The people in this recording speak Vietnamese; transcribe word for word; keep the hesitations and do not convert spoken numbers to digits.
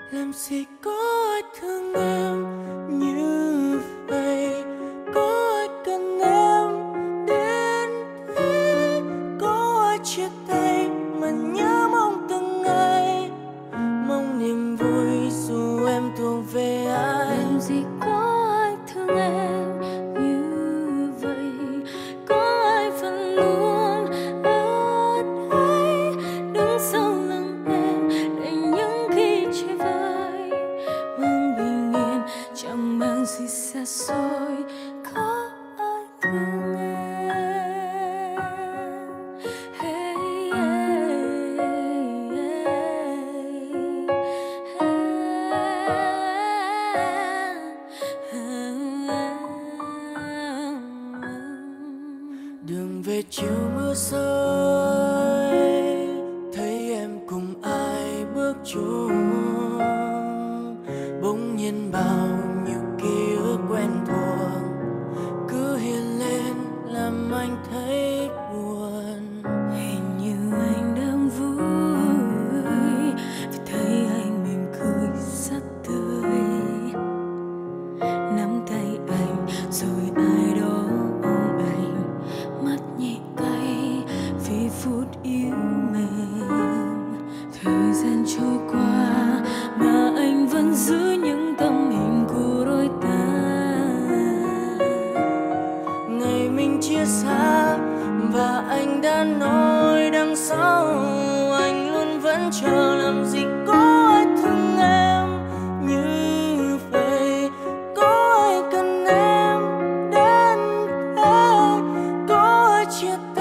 Làm gì có ai thương em như vậy, có ai cần em đến thế, có ai chia tay mà nhớ mong từng ngày, mong niềm vui dù em thuộc về ai. Làm gì có ai thương em như vậy, có ai vẫn luôn ở đây đứng sau lưng em để những khi chia vơi mang bình yên chẳng mang gì xa xôi. Có ai thương em? Hey, hey, Đường về chiều mưa rơi, thấy em cùng ai bước chung, bỗng nhiên bao nhiêu ký ức quen thuộc cứ hiện lên làm anh thấy buồn. hình như anh đang vui vì thấy anh mỉm cười rất tươi, nắm tay anh rồi ai đó ôm anh, mắt nhẹ cay vì phút yêu mềm. Thời gian trôi qua mà anh vẫn giữ những tấm hình của đôi ta. Ngày mình chia xa và anh đã nói đằng sau anh luôn vẫn chờ, làm gì có ai thương em như vậy, có ai cần em đến thế, có ai chia